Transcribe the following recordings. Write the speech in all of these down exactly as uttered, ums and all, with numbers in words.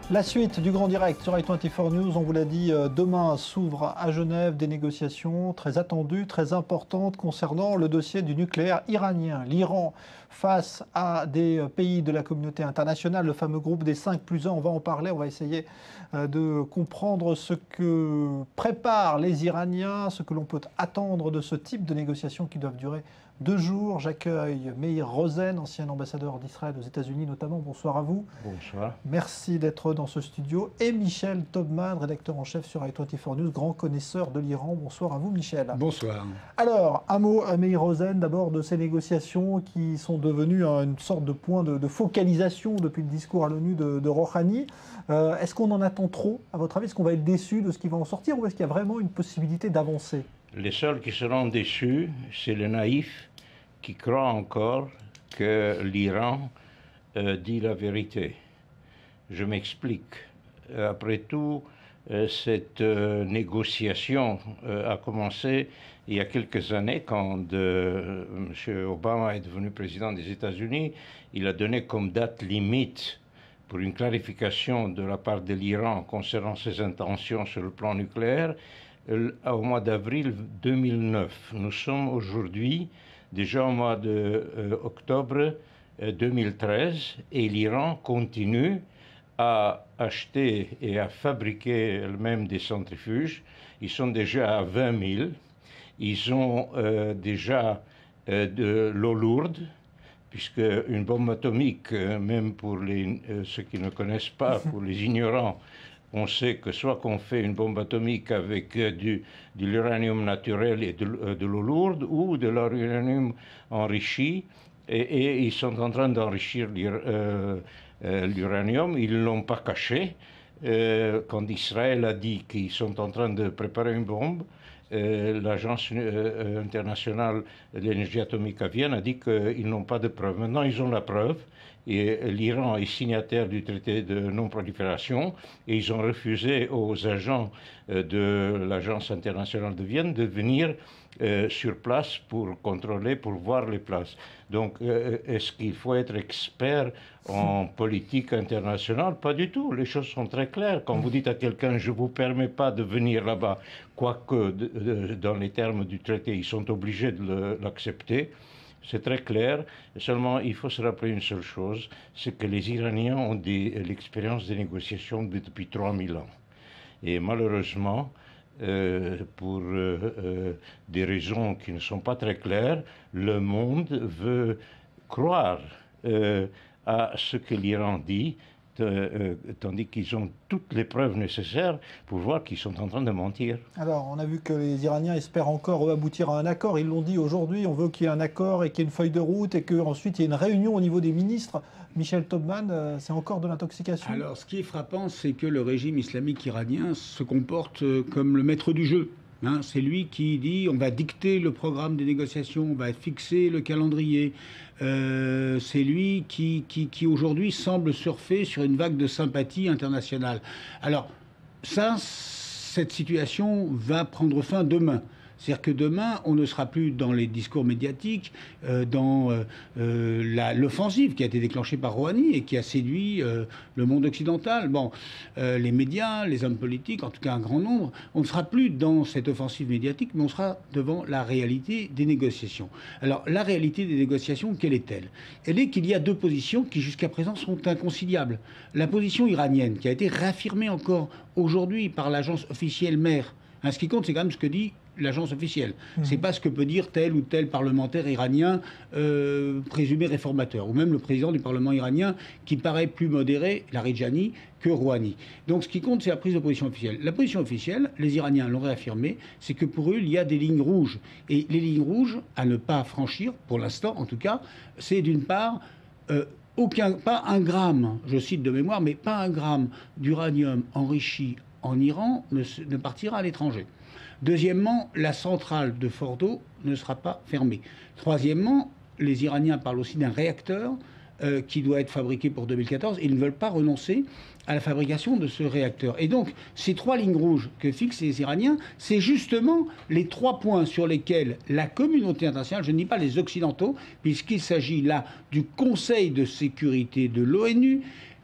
La suite du Grand Direct sur i vingt-quatre News, on vous l'a dit, demain s'ouvrent à Genève des négociations très attendues, très importantes concernant le dossier du nucléaire iranien. L'Iran face à des pays de la communauté internationale, le fameux groupe des cinq plus un, on va en parler, on va essayer de comprendre ce que préparent les Iraniens, ce que l'on peut attendre de ce type de négociations qui doivent durer deux jours. J'accueille Meir Rosen, ancien ambassadeur d'Israël aux États-Unis notamment. Bonsoir à vous. Bonsoir. Merci d'être dans ce studio. Et Michel Taubman, rédacteur en chef sur i vingt-quatre News, grand connaisseur de l'Iran. Bonsoir à vous, Michel. Bonsoir. Alors, un mot, Meir Rosen, d'abord de ces négociations qui sont devenues une sorte de point de, de focalisation depuis le discours à l'ONU de, de Rouhani. Euh, est-ce qu'on en attend trop, à votre avis? Est-ce qu'on va être déçu de ce qui va en sortir ou est-ce qu'il y a vraiment une possibilité d'avancer? Les seuls qui seront déçus, c'est les naïfs qui croient encore que l'Iran euh, dit la vérité. Je m'explique. Après tout, euh, cette euh, négociation euh, a commencé il y a quelques années quand euh, M. Obama est devenu président des États-Unis. Il a donné comme date limite pour une clarification de la part de l'Iran concernant ses intentions sur le plan nucléaire au mois d'avril deux mille neuf. Nous sommes aujourd'hui déjà au mois d'octobre euh, deux mille treize et l'Iran continue à acheter et à fabriquer même des centrifuges. Ils sont déjà à vingt mille. Ils ont euh, déjà euh, de l'eau lourde, puisque une bombe atomique, euh, même pour les, euh, ceux qui ne connaissent pas, pour les ignorants, on sait que soit qu'on fait une bombe atomique avec euh, du, de l'uranium naturel et de, euh, de l'eau lourde ou de l'uranium enrichi, et, et ils sont en train d'enrichir l'uranium, euh, euh, ils ne l'ont pas caché. Euh, quand Israël a dit qu'ils sont en train de préparer une bombe, euh, l'Agence euh, internationale de l'énergie atomique à Vienne a dit qu'ils n'ont pas de preuves. Maintenant, ils ont la preuve. Et l'Iran est signataire du traité de non-prolifération et ils ont refusé aux agents de l'Agence internationale de Vienne de venir euh, sur place pour contrôler, pour voir les places. Donc, euh, est-ce qu'il faut être expert en politique internationale? Pas du tout. Les choses sont très claires. Quand vous dites à quelqu'un « je ne vous permets pas de venir là-bas », quoique de, de, dans les termes du traité, ils sont obligés de l'accepter. C'est très clair, seulement il faut se rappeler une seule chose, c'est que les Iraniens ont l'expérience des négociations depuis trois mille ans. Et malheureusement, euh, pour euh, euh, des raisons qui ne sont pas très claires, le monde veut croire euh, à ce que l'Iran dit, Euh, tandis qu'ils ont toutes les preuves nécessaires pour voir qu'ils sont en train de mentir. Alors, on a vu que les Iraniens espèrent encore aboutir à un accord. Ils l'ont dit aujourd'hui, on veut qu'il y ait un accord et qu'il y ait une feuille de route et qu'ensuite il y ait une réunion au niveau des ministres. Michel Taubman, euh, c'est encore de l'intoxication? Alors, ce qui est frappant, c'est que le régime islamique iranien se comporte comme le maître du jeu. Hein, c'est lui qui dit on va dicter le programme des négociations, on va fixer le calendrier. Euh, c'est lui qui, qui, qui aujourd'hui semble surfer sur une vague de sympathie internationale. Alors ça, cette situation va prendre fin demain. C'est-à-dire que demain, on ne sera plus dans les discours médiatiques, euh, dans euh, l'offensive qui a été déclenchée par Rouhani et qui a séduit euh, le monde occidental. Bon, euh, les médias, les hommes politiques, en tout cas un grand nombre, on ne sera plus dans cette offensive médiatique, mais on sera devant la réalité des négociations. Alors, la réalité des négociations, quelle est-elle? Elle est qu'il y a deux positions qui, jusqu'à présent, sont inconciliables. La position iranienne, qui a été réaffirmée encore aujourd'hui par l'agence officielle mère. Hein, ce qui compte, c'est quand même ce que dit l'agence officielle. Mmh. C'est pas ce que peut dire tel ou tel parlementaire iranien euh, présumé réformateur, ou même le président du Parlement iranien qui paraît plus modéré, Larijani, que Rouhani. Donc ce qui compte, c'est la prise de position officielle. La position officielle, les Iraniens l'ont réaffirmé, c'est que pour eux, il y a des lignes rouges. Et les lignes rouges à ne pas franchir, pour l'instant en tout cas, c'est d'une part... Euh, aucun, pas un gramme, je cite de mémoire, mais pas un gramme d'uranium enrichi en Iran ne, ne partira à l'étranger. Deuxièmement, la centrale de Fordo ne sera pas fermée. Troisièmement, les Iraniens parlent aussi d'un réacteur euh, qui doit être fabriqué pour deux mille quatorze. Ils ne veulent pas renoncer à la fabrication de ce réacteur. Et donc, ces trois lignes rouges que fixent les Iraniens, c'est justement les trois points sur lesquels la communauté internationale, je ne dis pas les Occidentaux, puisqu'il s'agit là du Conseil de sécurité de l'ONU,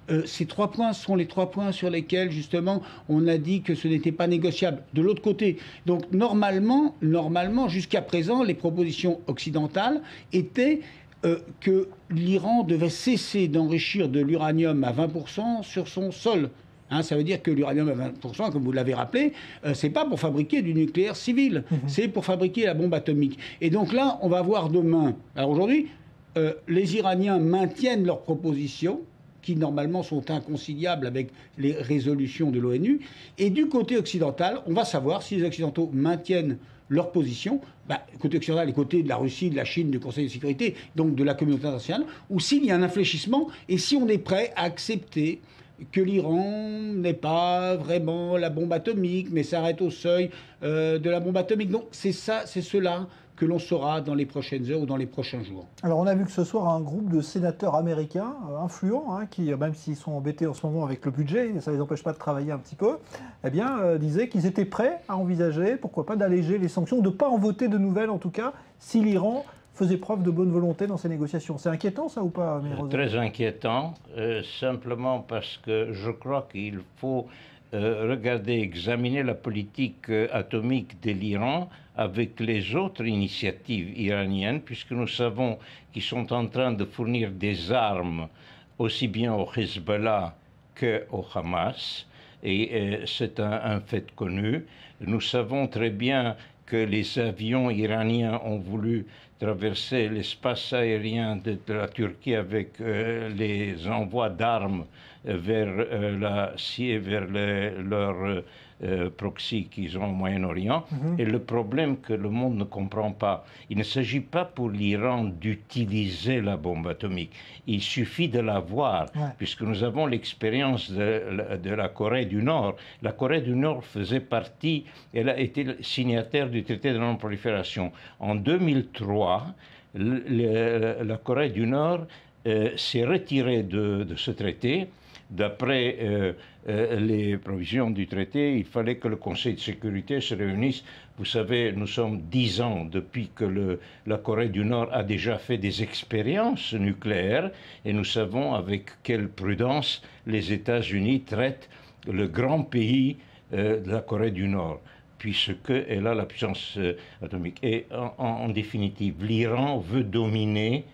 Euh, ces trois points sont les trois points sur lesquels, justement, on a dit que ce n'était pas négociable. De l'autre côté, donc normalement, normalement jusqu'à présent, les propositions occidentales étaient euh, que l'Iran devait cesser d'enrichir de l'uranium à vingt pour cent sur son sol. Hein, ça veut dire que l'uranium à vingt pour cent, comme vous l'avez rappelé, euh, c'est pas pour fabriquer du nucléaire civil, mmh. c'est pour fabriquer la bombe atomique. Et donc là, on va voir demain. Alors aujourd'hui, euh, les Iraniens maintiennent leurs propositions, qui normalement sont inconciliables avec les résolutions de l'ONU. Et du côté occidental, on va savoir si les Occidentaux maintiennent leur position, bah, côté occidental et côté de la Russie, de la Chine, du Conseil de sécurité, donc de la communauté internationale, ou s'il y a un infléchissement, et si on est prêt à accepter que l'Iran n'est pas vraiment la bombe atomique, mais s'arrête au seuil euh, de la bombe atomique. Donc c'est ça, c'est cela que l'on saura dans les prochaines heures ou dans les prochains jours. Alors on a vu que ce soir un groupe de sénateurs américains euh, influents, hein, qui, même s'ils sont embêtés en ce moment avec le budget, ça ne les empêche pas de travailler un petit peu, eh bien, euh, disaient qu'ils étaient prêts à envisager, pourquoi pas, d'alléger les sanctions, de ne pas en voter de nouvelles en tout cas, si l'Iran faisait preuve de bonne volonté dans ces négociations. C'est inquiétant ça ou pas, Mehrouz? Très inquiétant, euh, simplement parce que je crois qu'il faut euh, regarder, examiner la politique euh, atomique de l'Iran avec les autres initiatives iraniennes, puisque nous savons qu'ils sont en train de fournir des armes aussi bien au Hezbollah qu'au Hamas, et euh, c'est un, un fait connu. Nous savons très bien que les avions iraniens ont voulu traverser l'espace aérien de, de la Turquie avec euh, les envois d'armes vers euh, la vers le, leur euh, proxy qu'ils ont au Moyen-Orient. Mm-hmm. Et le problème que le monde ne comprend pas, il ne s'agit pas pour l'Iran d'utiliser la bombe atomique. Il suffit de l'avoir, ouais. puisque nous avons l'expérience de, de la Corée du Nord. La Corée du Nord faisait partie, elle a été signataire du traité de non-prolifération. En deux mille trois, le, le, la Corée du Nord euh, s'est retirée de, de ce traité. D'après euh, euh, les provisions du traité, il fallait que le Conseil de sécurité se réunisse. Vous savez, nous sommes dix ans depuis que le, la Corée du Nord a déjà fait des expériences nucléaires et nous savons avec quelle prudence les États-Unis traitent le grand pays euh, de la Corée du Nord, puisqu'elle a la puissance euh, atomique. Et en, en définitive, l'Iran veut dominer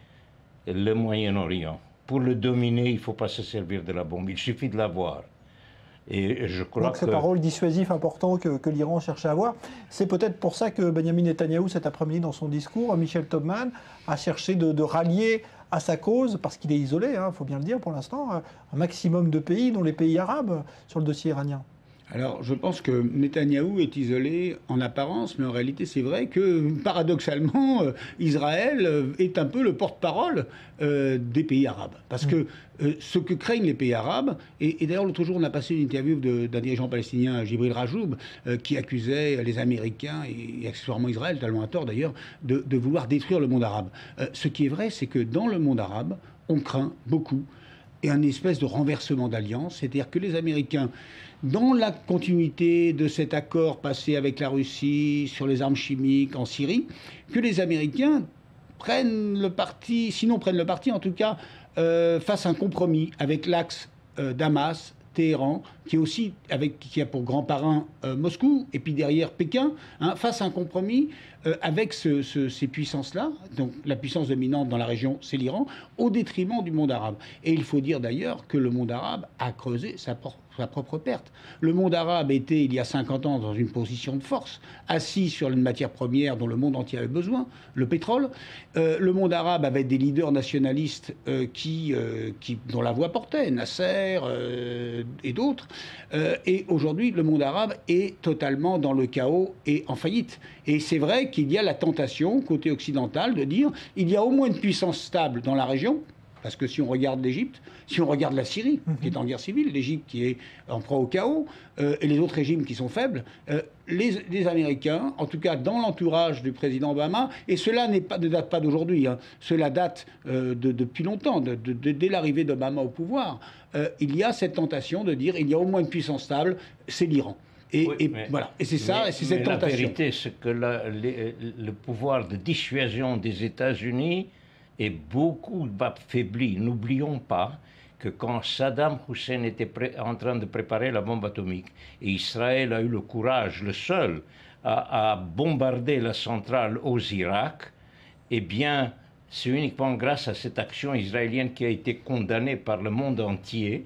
le Moyen-Orient. Pour le dominer, il ne faut pas se servir de la bombe, il suffit de l'avoir. Et je crois Donc c'est que... un rôle dissuasif important que, que l'Iran cherche à avoir. C'est peut-être pour ça que Benyamin Netanyahou, cet après-midi, dans son discours, Michel Tobman, a cherché de, de rallier à sa cause, parce qu'il est isolé, il hein, faut bien le dire pour l'instant, un maximum de pays, dont les pays arabes, sur le dossier iranien. Alors, je pense que Netanyahou est isolé en apparence, mais en réalité, c'est vrai que, paradoxalement, euh, Israël euh, est un peu le porte-parole euh, des pays arabes. Parce que euh, ce que craignent les pays arabes, et, et d'ailleurs, l'autre jour, on a passé une interview d'un dirigeant palestinien, Jibril Rajoub, euh, qui accusait les Américains, et, et accessoirement Israël, tellement à tort d'ailleurs, de, de vouloir détruire le monde arabe. Euh, ce qui est vrai, c'est que dans le monde arabe, on craint beaucoup, et un espèce de renversement d'alliance, c'est-à-dire que les Américains, dans la continuité de cet accord passé avec la Russie sur les armes chimiques en Syrie, que les Américains prennent le parti, sinon prennent le parti, en tout cas, euh, fassent un compromis avec l'axe euh, Damas, Téhéran, qui est aussi avec, qui a pour grand parrain euh, Moscou, et puis derrière Pékin, hein, fasse un compromis euh, avec ce, ce, ces puissances-là. Donc la puissance dominante dans la région, c'est l'Iran, au détriment du monde arabe. Et il faut dire d'ailleurs que le monde arabe a creusé sa propre sa propre perte. Le monde arabe était, il y a cinquante ans, dans une position de force, assis sur une matière première dont le monde entier avait besoin, le pétrole. Euh, le monde arabe avait des leaders nationalistes euh, qui, euh, qui, dont la voix portait, Nasser euh, et d'autres. Euh, et aujourd'hui, le monde arabe est totalement dans le chaos et en faillite. Et c'est vrai qu'il y a la tentation, côté occidental, de dire il y a au moins une puissance stable dans la région. Parce que si on regarde l'Égypte, si on regarde la Syrie, qui est en guerre civile, l'Égypte qui est en proie au chaos, euh, et les autres régimes qui sont faibles, euh, les, les Américains, en tout cas dans l'entourage du président Obama, et cela n'est pas, ne date pas d'aujourd'hui, hein, cela date euh, de, depuis longtemps, de, de, de, dès l'arrivée d'Obama au pouvoir, euh, il y a cette tentation de dire il y a au moins une puissance stable, c'est l'Iran. Et, oui, et mais, voilà. Et c'est ça, mais, et c'est cette mais tentation. La vérité, c'est que la, les, le pouvoir de dissuasion des États-Unis est beaucoup affaibli. N'oublions pas que quand Saddam Hussein était en train de préparer la bombe atomique, et Israël a eu le courage, le seul, à, à bombarder la centrale aux Irak, eh bien, c'est uniquement grâce à cette action israélienne qui a été condamnée par le monde entier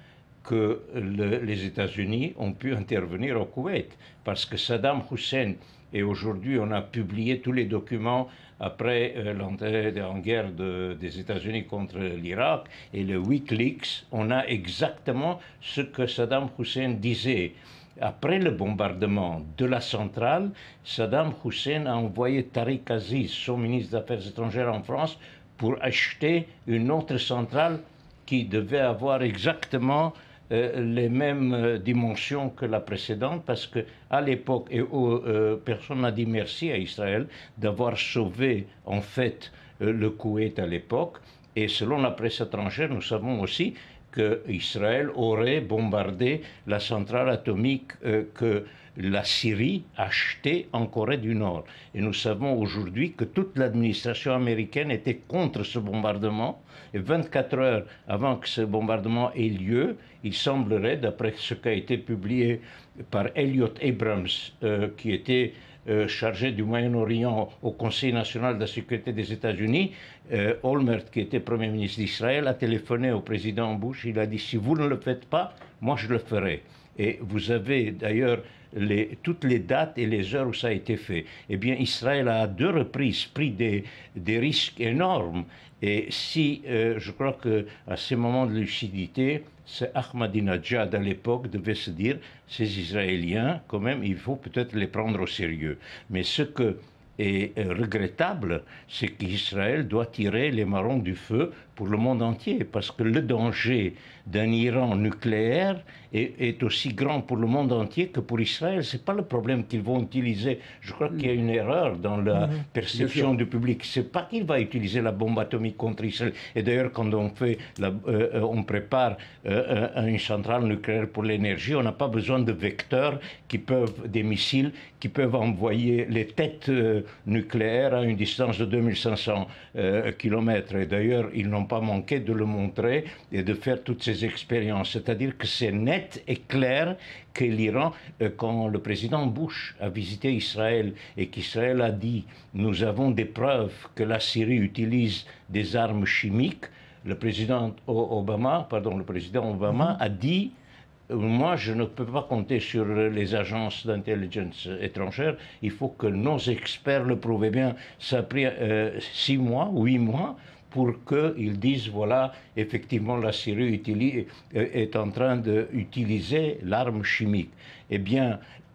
que le, les États-Unis ont pu intervenir au Koweït. Parce que Saddam Hussein, et aujourd'hui on a publié tous les documents après euh, l'entrée en guerre de, des États-Unis contre l'Irak, et le Wikileaks, on a exactement ce que Saddam Hussein disait. Après le bombardement de la centrale, Saddam Hussein a envoyé Tariq Aziz, son ministre des Affaires étrangères en France, pour acheter une autre centrale qui devait avoir exactement euh, les mêmes euh, dimensions que la précédente, parce qu'à l'époque, et euh, personne n'a dit merci à Israël d'avoir sauvé en fait euh, le Koweït à l'époque. Et selon la presse étrangère, nous savons aussi qu'Israël aurait bombardé la centrale atomique euh, que la Syrie achetait en Corée du Nord. Et nous savons aujourd'hui que toute l'administration américaine était contre ce bombardement. Et vingt-quatre heures avant que ce bombardement ait lieu, il semblerait, d'après ce qui a été publié par Elliot Abrams, euh, qui était Euh, chargé du Moyen-Orient au Conseil national de la sécurité des États-Unis, euh, Olmert, qui était Premier ministre d'Israël, a téléphoné au président Bush. Il a dit, si vous ne le faites pas, moi je le ferai. Et vous avez d'ailleurs les, toutes les dates et les heures où ça a été fait. Eh bien, Israël a à deux reprises pris des, des risques énormes. Et si, euh, je crois qu'à ces moments de lucidité, c'est Ahmadinejad à l'époque devait se dire, ces Israéliens, quand même, il faut peut-être les prendre au sérieux. Mais ce que est regrettable, c'est qu'Israël doit tirer les marrons du feu pour le monde entier, parce que le danger d'un Iran nucléaire est, est aussi grand pour le monde entier que pour Israël. Ce n'est pas le problème qu'ils vont utiliser. Je crois qu'il y a une erreur dans la mmh. perception du public. Ce n'est pas qu'il va utiliser la bombe atomique contre Israël. Et d'ailleurs, quand on, fait la, euh, on prépare euh, une centrale nucléaire pour l'énergie, on n'a pas besoin de vecteurs qui peuvent, des missiles qui peuvent envoyer les têtes euh, nucléaires à une distance de deux mille cinq cents euh, kilomètres. Et d'ailleurs, ils n'ont pas manqué de le montrer et de faire toutes ces expériences. C'est-à-dire que c'est net et clair que l'Iran, euh, quand le président Bush a visité Israël et qu'Israël a dit « nous avons des preuves que la Syrie utilise des armes chimiques », le président Obama, pardon, le président Obama a dit moi, je ne peux pas compter sur les agences d'intelligence étrangères. Il faut que nos experts le prouvent. Eh bien, ça a pris euh, six mois, huit mois pour qu'ils disent, voilà, effectivement, la Syrie utilise, est en train d'utiliser l'arme chimique. Eh bien,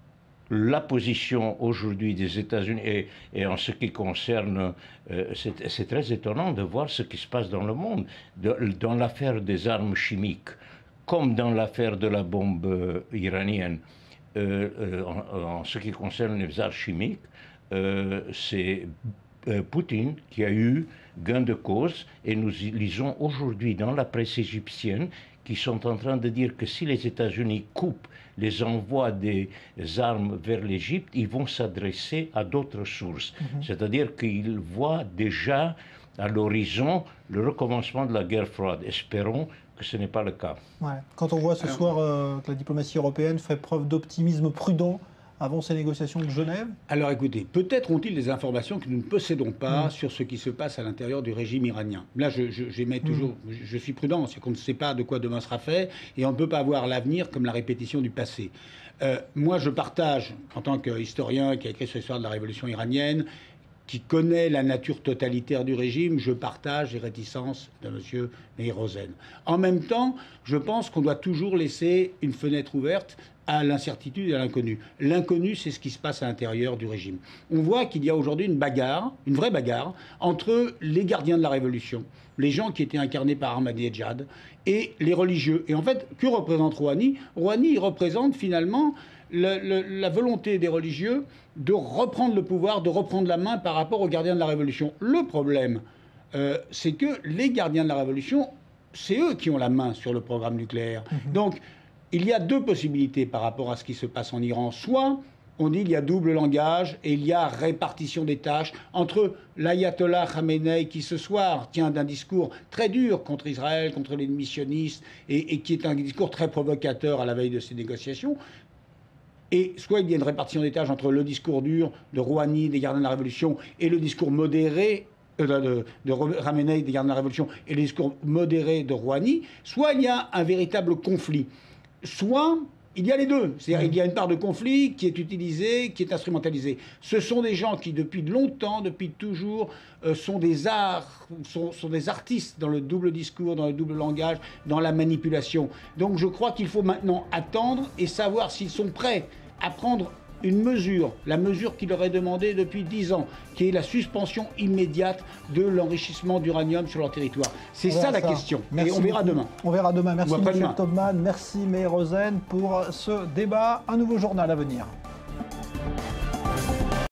la position aujourd'hui des États-Unis, et, et en ce qui concerne, euh, c'est très étonnant de voir ce qui se passe dans le monde, de, dans l'affaire des armes chimiques, comme dans l'affaire de la bombe euh, iranienne. Euh, euh, en, en ce qui concerne les armes chimiques, euh, c'est euh, Poutine qui a eu gain de cause, et nous lisons aujourd'hui dans la presse égyptienne qui sont en train de dire que si les États-Unis coupent les envois des armes vers l'Égypte, ils vont s'adresser à d'autres sources. Mm-hmm. C'est-à-dire qu'ils voient déjà à l'horizon le recommencement de la guerre froide. Espérons que ce n'est pas le cas. Ouais. Quand on voit ce Alors, soir euh, que la diplomatie européenne fait preuve d'optimisme prudent avant ces négociations de Genève? Alors écoutez, peut-être ont-ils des informations que nous ne possédons pas mmh. sur ce qui se passe à l'intérieur du régime iranien. Là, je, je, j'émets toujours, mmh. je, je suis prudent, c'est qu'on ne sait pas de quoi demain sera fait et on ne peut pas voir l'avenir comme la répétition du passé. Euh, moi, je partage, en tant qu'historien qui a écrit sur l'histoire de la révolution iranienne, qui connaît la nature totalitaire du régime, je partage les réticences de M. Meir Rosen. En même temps, je pense qu'on doit toujours laisser une fenêtre ouverte à l'incertitude et à l'inconnu. L'inconnu, c'est ce qui se passe à l'intérieur du régime. On voit qu'il y a aujourd'hui une bagarre, une vraie bagarre, entre les gardiens de la révolution, les gens qui étaient incarnés par Ahmadinejad, et les religieux. Et en fait, que représente Rouhani? Rouhani représente finalement le, le, la volonté des religieux de reprendre le pouvoir, de reprendre la main par rapport aux gardiens de la révolution. Le problème, euh, c'est que les gardiens de la révolution, c'est eux qui ont la main sur le programme nucléaire. Mmh. Donc, il y a deux possibilités par rapport à ce qui se passe en Iran. Soit on dit qu'il y a double langage et il y a répartition des tâches entre l'ayatollah Khamenei qui ce soir tient d'un discours très dur contre Israël, contre les missionnistes et, et qui est un discours très provocateur à la veille de ces négociations. Et soit il y a une répartition des tâches entre le discours dur de Rouhani, des gardiens de la Révolution, et le discours modéré euh, de, de Khamenei, des gardiens de la Révolution, et le discours modéré de Rouhani, soit il y a un véritable conflit. Soit il y a les deux. C'est-à-dire qu'il y a une part de conflit qui est utilisée, qui est instrumentalisée. Ce sont des gens qui, depuis longtemps, depuis toujours, euh, sont des arts, sont, sont des artistes dans le double discours, dans le double langage, dans la manipulation. Donc je crois qu'il faut maintenant attendre et savoir s'ils sont prêts à prendre une mesure, la mesure qui leur est demandée depuis dix ans, qui est la suspension immédiate de l'enrichissement d'uranium sur leur territoire. C'est ça la ça. question. Merci et on verra beaucoup. demain. On verra demain. Merci M. Taubman, merci Meir Rosen pour ce débat. Un nouveau journal à venir.